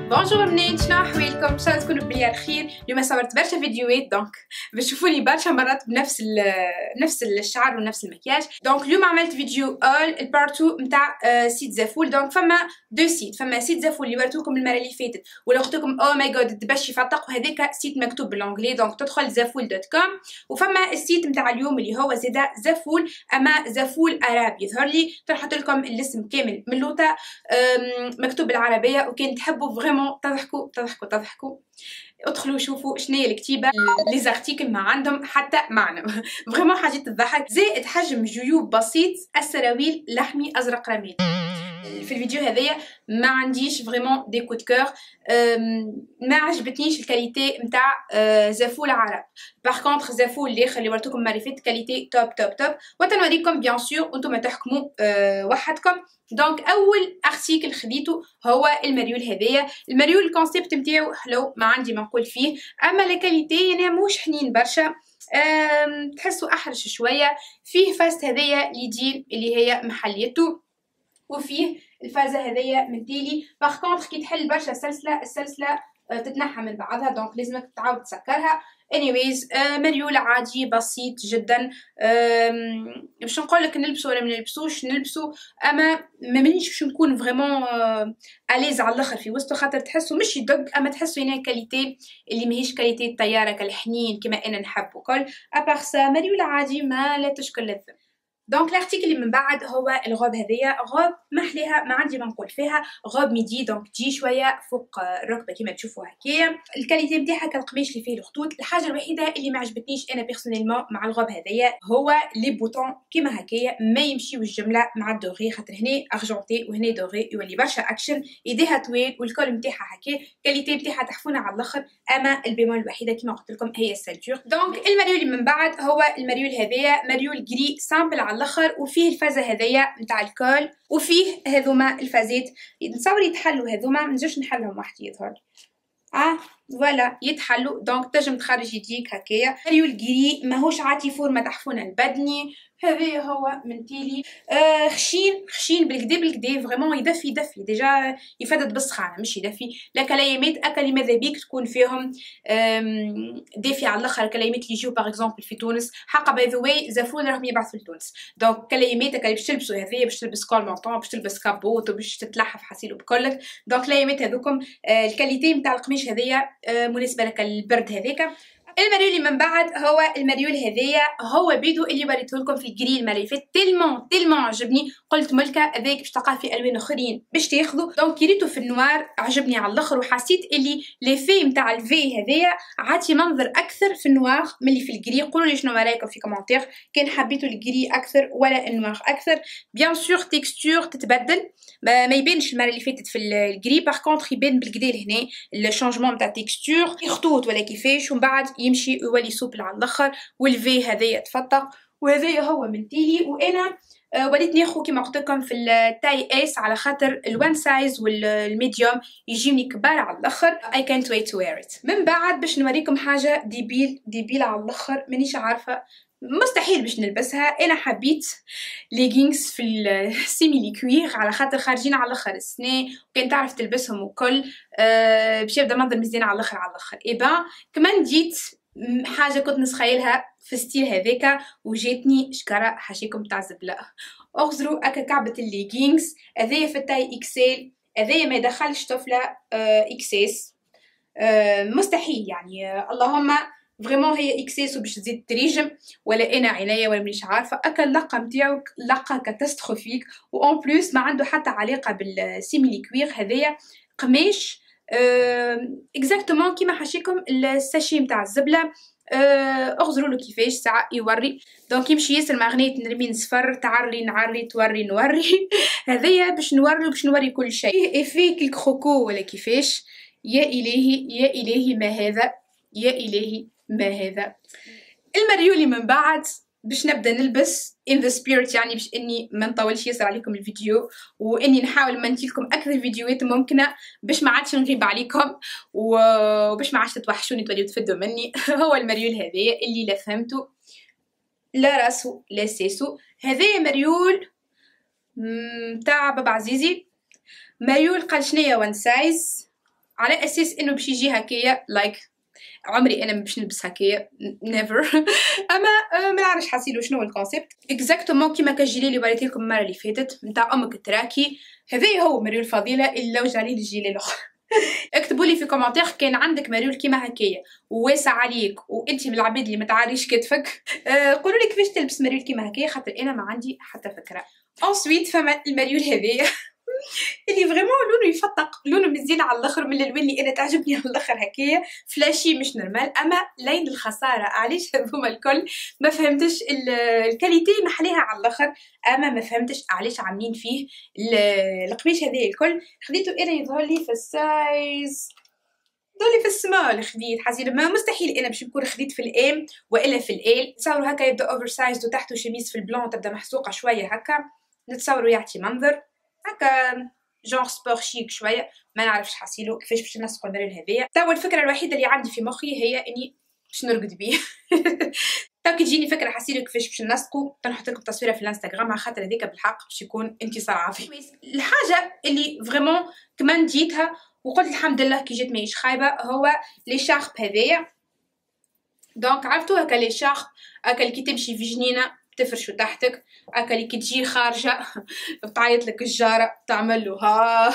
بونجور بنات، شنو احوالكم؟ ان شاء الله تكونوا بلي الخير. اليوم صورت برشا فيديوهات دونك باش تشوفوني برشا مرات بنفس نفس الشعر ونفس المكياج. دونك اليوم عملت فيديو البارت 2 نتاع سيت زافول. دونك فما دو سيت، فما سيت زافول اللي وريتوكم المره اللي فاتت ولا قلت لكم او ماي جاد باش يفتق، وهذاك سيت مكتوب بالانجلي دونك تدخل زافول.com. وفما السيت نتاع اليوم اللي هو زادا زافول، اما زافول عربي يظهر لي. نحط لكم الاسم كامل من لوطا مكتوب بالعربيه، وكان تحبوا فريمون تضحكوا ادخلوا شوفوا شنو هي الكتيبه لي زارتيكل ما عندهم حتى معنى فريمون حاجات تضحك. زائد حجم جيوب بسيط، السراويل لحمي ازرق رمادي. في الفيديو هذايا ما عنديش فريمون دي كود كور، ما عجبتنيش الكاليتي نتاع زافول عرب. باغ كونطخ زافول الاخر اللي وريتكم المره اللي فاتت كاليتي توب توب توب، وتنوريكم بيان سور وانتم تحكموا وحدكم. دونك اول ارتيكل خديته هو المريول هذايا. المريول الكونسيبت نتاعو حلو، ما عندي ما نقول فيه، اما لا كاليتي يعني موش حنين برشا، تحسوا احرش شويه. فيه فاست هذايا ليديل اللي هي محليته، وفيه الفازه هذيا من تيلي. باغ كونطخ كي تحل برشا السلسله تتنحى من بعضها، دونك لازمك تعاود تسكرها. انيويز مريول عادي بسيط جدا. باش نقولك نلبسو ولا ما نلبسوش نلبسو، اما ما منيش باش نكون فريمون اليز على الاخر في وسطو، خاطر تحسو مش يدق، اما تحسو هنا كاليتي اللي ماهيش كاليتي الطياره كالحنين كما انا نحب وكل. ابار سا مريول عادي ما لا تشكل للذم. دونك الارتيكل اللي من بعد هو الغوب هذيا. غوب محليها ما عندي ما نقول فيها، غوب ميدي دونك تجي شويه فوق الركبه كما تشوفوا هكايا. الكاليتي نتاعها كالقماش اللي فيه الخطوط. الحاجه الوحيده اللي ما عجبتنيش انا بيرسونيلمون مع الغوب هذيا هو لي بوطون كيما هكايا ما يمشيو الجمله مع الدوغي، خاطر هنا ارجونتي وهنا دوغي يولي برشا اكشن. ايديها طويل والكول نتاعها هكا، الكاليتي نتاعها تحفونه على الاخر، اما البيمول الوحيده كيما قلت لكم هي السالتور. دونك المريول اللي من بعد هو المريول هذايا، مريول جري سامبل على الاخر، وفيه الفازه هذايا نتاع الكول، وفيه هذوما الفازات نتصور يتحلوا هذوما، ما نجمش نحلهم وحدي يظهر فوالا يتحلوا. دونك تنجم تخرج يديك هكايا. مريول جري ماهوش عاطي فورمه تحفونه البدني. هذا هو من تيلي خشين بالكدا فريمون يدفي ديجا يفدد بالسخانه مش يدفي. لا كليمات اكل ماذا بيك تكون فيهم دافي على الاخر. كليمات اللي يجيو باغ اكزومبل في تونس حقا باي ذا واي زافون راهم يبعثوا لتونس. دونك كليمات اللي باش تلبسوا هذايا، باش تلبس كول مونطون، باش تلبس كابوت، وباش تتلحف حسيلو بكلك. دونك كليمات هذوكم الكاليتي نتاع القماش هذايا مناسبه لك البرد هذاك. المريول اللي من بعد هو المريول هذايا، هو بيدو اللي وريته لكم في الجري المره اللي فاتت. تيلمون عجبني، قلت ملكه هذاك باش تلقاه في الوان اخرين باش تاخذوا. دونك كريتو في النوار عجبني على الاخر، وحسيت اللي لي في نتاع الفي هذايا عاطي منظر اكثر في النوار من اللي في الجري. قولوا لي شنو رايكم في كومونتير، كان حبيتوا الجري اكثر ولا النوار اكثر. بيان سور تكستور تتبدل، ما يبانش المره اللي فاتت في الجري، باغ كونطخ يبان بالكدا لهنا الشونجمون نتاع تكستور خطوط ولا كيفاش، ومن بعد يمشي ويولي سوبل على الاخر. والفي هذايا تفتق، وهذايا هو من تيلي. وانا وليت ناخذ كيما قلت لكم في التاي اس على خاطر الوان سايز والميديوم يجيوني كبار على الاخر. I can't wait to wear it. من بعد باش نوريكم حاجه ديبيل على الاخر، مانيش عارفه مستحيل باش نلبسها. انا حبيت ليغينغز في السيميلي كوير على خاطر خارجين على الاخر السنه، وكان تعرف تلبسهم وكل باش يبدا منظر مزيان على الاخر ايبا. كمان جيت حاجه كنت نسخيلها في ستيل هذاك وجاتني شكرا حاشيكم تاع زبله. اغزروا اكا كعبه الليغينغز هذايا في التاي اكسل، هذايا ما يدخلش طفله اكسس مستحيل يعني. اللهم فريمون هي اكسس وباش تزيد تريجم، ولا انا عنايه ولا مانيش عارفه. اكا اللقه نتاعو لقه كاتاستروفيك، وان بلوس ما عنده حتى علاقه بالسيميلي كوير. هذايا قماش اكزاكتومون كيما حاشيكم الساشي نتاع الزبله. اغزروا له كيفاش ساعه يوري. دونك يمشي ياسر ماغنيت نرمي نصفر تعري نعري نوري هذايا باش نوري كل شيء. ايفيك الكروكو ولا كيفاش. يا الهي ما هذا، يا الهي ما هذا. المريولي من بعد باش نبدا نلبس in the spirit، يعني باش اني ما نطولش ياسر عليكم الفيديو، واني نحاول منتي لكم اكثر فيديوهات ممكنه باش ما عادش نغيب عليكم وباش ما عادش تتوحشوني توليو تفدوا مني. هو المريول هذايا اللي لا فهمتو لا راسو لا سيسو. هذايا مريول تاع بابا عزيزي، مريول قال شنيا وان سايز على اساس انه باش يجي هكايا لايك عمري انا باش نلبس هكايا نيفر. اما ما نعرفش حاسيلو شنو الكونسيبت اكزاكتومون كيما كالجيلي اللي وريت لكم المره اللي فاتت نتاع امك التراكي. هذا هو مريول فضيله اللي لوج عليه الجيلي الاخر. اكتبوا لي في كومنتير كان عندك مريول كيما هكايا وواسع عليك وانت من العباد اللي ما تعاريش كتفك. قولوا لي كيفاش تلبس مريول كيما هكايا خاطر انا ما عندي حتى فكره. انسويت فما المريول هذايا اللي فريمون لونه يفتق، لونه مزيان على الاخر، من الالوان اللي انا تعجبني على الاخر هكايا فلاشي مش نورمال. اما لين الخساره علاش هذوما الكل ما فهمتش الكاليتي محليها على الاخر. اما ما فهمتش علاش عاملين فيه القميش هذا الكل. خديته انا يظهر لي في السايز ضلي في السمال، خديت حسيت ما مستحيل انا باش نكون خديت في الام والا في ال. تصوروا هكا يبدا اوفر سايز وتحته شميز في البلون تبدا محسوقه شويه هكا، نتصوروا يعطي منظر هكا جونغ سبور شيك شويه. ما نعرفش حاسيلو كيفاش باش نسقو المريول هذايا. توا الفكره الوحيده اللي عندي في مخي هي اني باش نرقد بيه. تو كي تجيني فكره حاسيلو كيفاش باش نسقو تنحط لكم تصويره في الانستغرام، على خاطر هذيك بالحق باش يكون انتصار عظيم. الحاجه اللي فريمون كمان جيتها وقلت الحمد لله كي جيت ماهيش خايبه هو لي شارب هذايا. دونك عرفتوا هكا لي شارب هكا اللي كي تمشي في جنينه تفرشوا تحتك، هكا اللي كي تجي خارجه تعيط لك الجاره تعمل له ها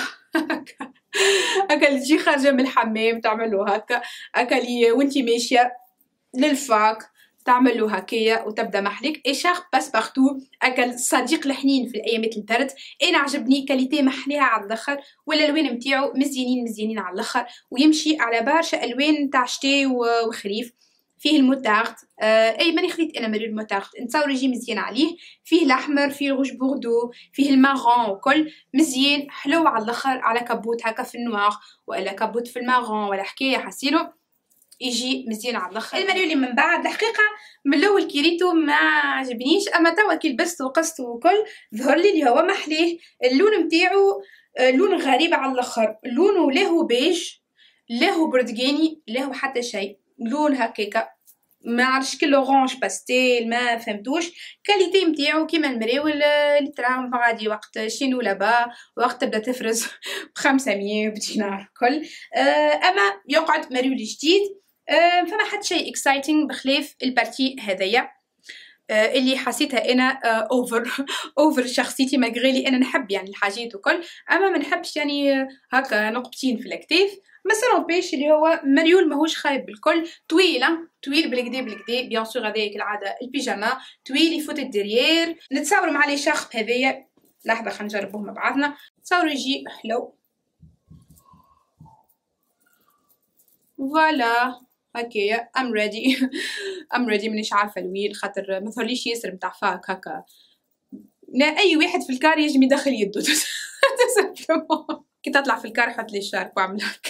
هكا اللي تجي خارجه من الحمام تعمل له هكا، هكا اللي وانتي ماشيه للفاك تعمل له هكايا وتبدا محليك. اي شارب باس بارتو هكا الصديق الحنين في الايامات البرد. انا عجبني كاليتي محليها على الاخر والالوان نتاعو مزيانين على الاخر، ويمشي على برشا الوان تاع شتاء وخريف. فيه الموتارد اي ماني خديت انا مريول الموتارد نتصور يجي مزيان عليه. فيه الاحمر، فيه الروج بوردو، فيه المارون، وكل مزيان حلو على الاخر على كابوت هكا في النوار ولا كابوت في المارون ولا حكايه حسيلو يجي مزيان على الاخر. المريول اللي من بعد الحقيقه من الاول كي ريتو ما عجبنيش، اما توا كي لبسته وقصته وكل ظهر لي اللي هو محليه. اللون نتاعو لون غريب على الاخر، لونه لا هو بيج لا هو برتقاني لا هو حتى شيء، لون هكاكا ما عرفش كل اورانج باستيل ما فهمتوش. كاليتي نتاعو كيما المراول اللي تراهم غادي وقت شينو لابا وقت تبدا تفرز ب500 بدينار كل. اما يقعد مريول جديد فما حتى شيء اكسايتينغ بخلاف البارتي هذايا اللي حسيتها انا اوفر شخصيتي ماغري لي انا نحب يعني الحاجات وكل، اما ما نحبش يعني هكا نقطتين في الكتاف. ما سنوبيش اللي هو مريول ماهوش خايب بالكل، طويل بالكدا بيان سور هذاك العاده البيجاما طويل يفوت الدريير. نتصور مع لي شارب هذايا لحظه خلينا نجربوه مع بعضنا. تصوروا يجي حلو فوالا هكايا ام ريدي مانيش عارفه الويل خاطر ما ظهرليش ياسر نتاع فاك هكا. اي واحد في الكار يجم يدخل يدو كي تطلع في الكار حط لي الشارب واعمل هكا.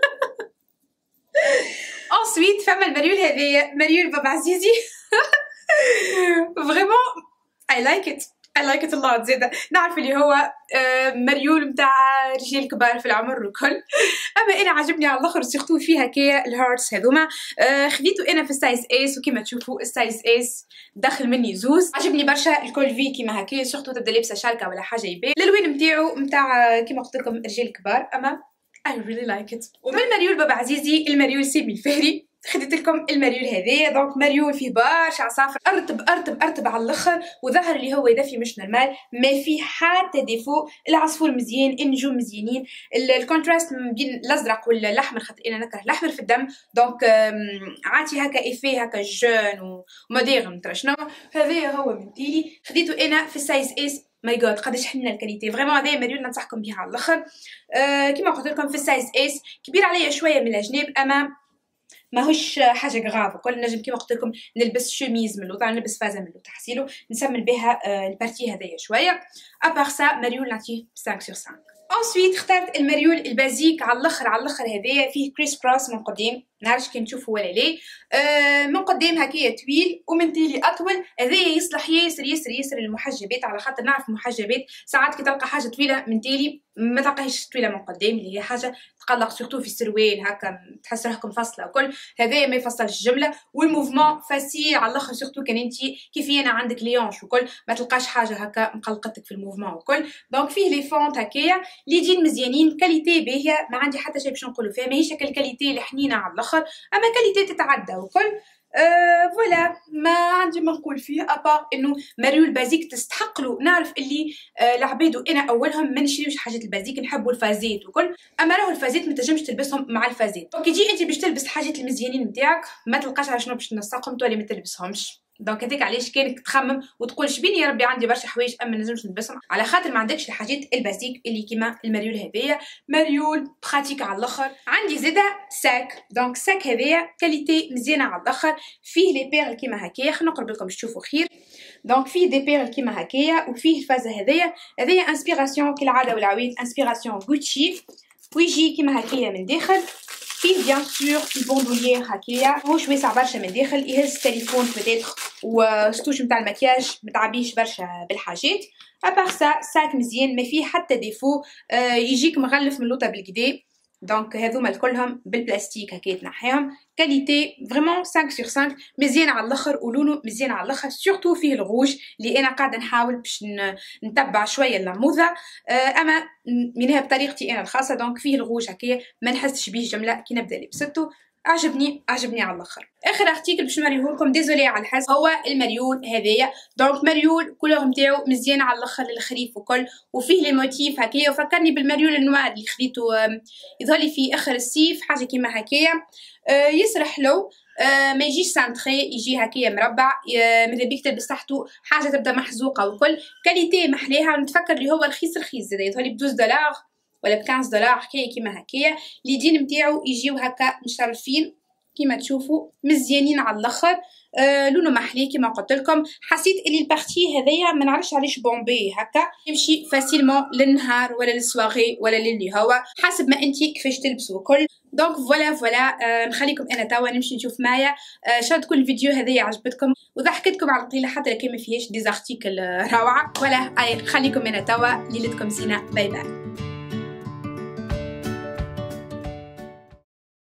انسويت فما المريول هذايا مريول بابا عزيزي. فريمون I like it a lot. زيادة نعرف اللي هو مريول متاع رجال كبار في العمر وكل، اما انا عجبني على الاخر سيرتو فيها كيا الهارتس هذوما. خديته انا في السايز اس وكما تشوفوا السايز اس داخل مني زوز. عجبني برشا الكول في كيما هكا سيرتو تبدا لابسه شالكه ولا حاجه يبان. الالوان نتاعو متاع كيما قلت لكم رجال كبار، اما I really like it. ومن مريول بابا عزيزي المريول سيمي الفهري خديت لكم المريول هذايا. دونك مريول فيه برشا عصافر ارتب على الاخر، وظهر اللي هو دافي مش نورمال ما فيه حتى ديفو. العصفور مزيان، النجوم مزيانين، الكونتراست بين الازرق والاحمر خاطر انا نكره الاحمر في الدم. دونك عاطي هكا ايفي هكا جون وموديرن ترى شنو. هذايا هو من تيلي خديته انا في السايز اس. ماي جاد قداش حنينه الكاليتي فريمون. هذايا مريول ننصحكم بها على الاخر. كيما قلت لكم في السايز اس كبير عليا شويه من الجناب، اما ماهوش حاجه غراف. كل نجم كيما قلت لكم نلبس شوميز من اللوطه، نلبس فازه من اللوطه حسيلو نسمل بها البارتي هذايا شويه. ابار سا مريول نعطيه 5 sur 5. انسويت اخترت المريول البازيك على الاخر هذايا فيه كريس كروس من قدام نعرفش كي نشوفوا ولا لا. من قدام هكايا طويل ومن تالي اطول. هذايا يصلح ياسر ياسر ياسر للمحجبات، على خاطر نعرف محجبات ساعات كي تلقى حاجه طويله من تالي ما تلقاهيش طويله من قدام، اللي هي حاجه تقلق سورتو في السروال هكا تحس روحك مفصله وكل. هذايا ما يفصلش الجمله، والموفمون فاسيل على الاخر سورتو كان انت كيفي انا عندك ليونش وكل ما تلقاش حاجه هكا مقلقتك في الموفمون وكل. دونك فيه لي فونت هكايا اللي يجين مزيانين، كاليتي باهيه، ما عندي حتى شيء باش نقولوا فيها، ماهيش الكاليتي الحنينه على الاخر، اما كاليتي تتعدى وكل. فوالا ما عندي ما نقول فيه ابار انه ماريو البازيك تستحق له. نعرف اللي العباد وانا اولهم ما نشريوش حاجات البازيك، نحبوا الفازات وكل، اما راهو الفازات ما تنجمش تلبسهم مع الفازات. دونك يجي انت باش تلبس الحاجات المزيانين نتاعك ما تلقاش على شنو باش تنسقهم تولي ما تلبسهمش. دونك هذيك علاش كانك تخمم وتقول شبيني يا ربي عندي برشا حوايج اما ما نجمش نلبسهم، على خاطر ما عندكش الحاجات البازيك اللي كيما المريول هذايا. مريول براتيك على الاخر. عندي زاده ساك، دونك ساك هذايا كاليتي مزيانه على الاخر، فيه لي بيرل كيما هكايا، خلينا نقرب لكم باش تشوفوا خير. دونك فيه دي بيرل كيما هكايا وفيه الفازه هذايا انسبيراسيون كالعاده والعويد انسبيراسيون غوتشي، ويجي كيما هكايا من داخل. فيه بيان سور البوندوليير هكايا ماهوش واسع برشا من داخل، يهز التليفون بوتيتر وستوش نتاع المكياج متعبيش برشا بالحاجات. ابار ساك مزيان ما فيه حتى ديفو. يجيك مغلف من لوطه بالكدا. دونك هذوما الكلهم بالبلاستيك هكا تنحيهم. كاليتي فريمون 5 sur 5 مزيان على الاخر، ولونه مزيان على الاخر، سورتو فيه الغوج اللي انا قاعده نحاول باش نتبع شويه اللموذه، اما منها بطريقتي انا الخاصه. دونك فيه الغوج هكايا ما نحسش بيه جمله كي نبدا لبسته. عجبني على الاخر. اخر ارتيكل باش نوريه لكم، ديزولي على الحس، هو المريول هذايا. دونك مريول كولور نتاعو مزيان على الاخر للخريف وكل، وفيه لي موتيف هكايا، وفكرني بالمريول النوار اللي خديته يظهر لي في اخر الصيف، حاجه كيما هكايا. ياسر حلو، ما يجيش سانتري، يجي هكايا مربع، ماذا بيك تلبس تحته حاجه تبدا محزوقه وكل. كاليتي محلاها، ونتفكر اللي هو رخيص زاد، يظهر لي ب $12 ولا ب $15 حكايه كيما هكايا. اليدين نتاعو يجيو هكا مشرفين كيما تشوفوا مزيانين على الاخر. لونه محلي كيما قلت لكم. حسيت اللي البارتي هذايا ما نعرفش علاش بومبي هكا يمشي فاسيلمون للنهار ولا للسواغي ولا للي هو حسب ما انت كيفاش تلبسوا الكل. دونك فوالا نخليكم انا توا نمشي نشوف معايا شنو تكون الفيديو هذايا عجبتكم وضحكتكم على القليله، حتى لو كان ما فيهاش ديزارتيكل روعه. ولا خليكم انا توا، ليلتكم زينه، باي باي.